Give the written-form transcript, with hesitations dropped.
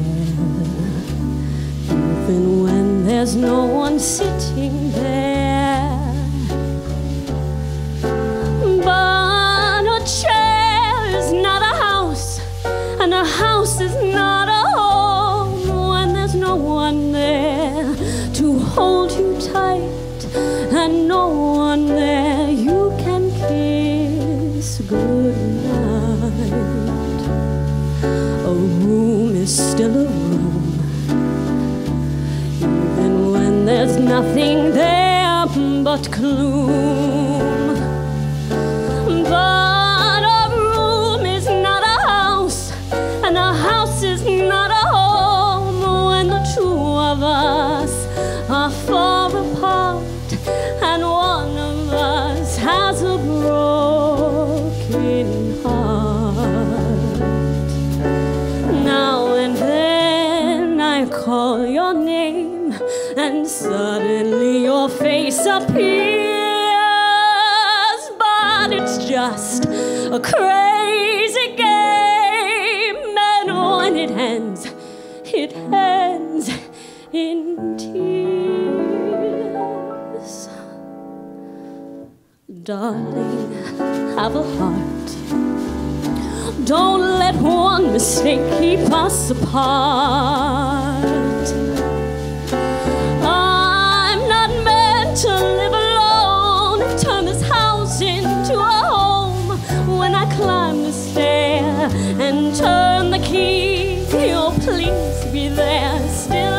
even when there's no one sitting there. But a chair is not a house, and a house is not a home when there's no one there to hold you tight, and no one there you can kiss goodnight. A room is still a room, even when there's nothing there but gloom. But a room is not a house, and a house is not a home when the two of us are far apart, and one of us has a broken heart. Now and then I call your name, and suddenly your face appears, but it's just a crazy game, and when it ends in tears. Darling, have a heart. Don't let one mistake keep us apart. I'm not meant to live alone, turn this house into a home. When I climb the stair and turn the key, you'll please be there still.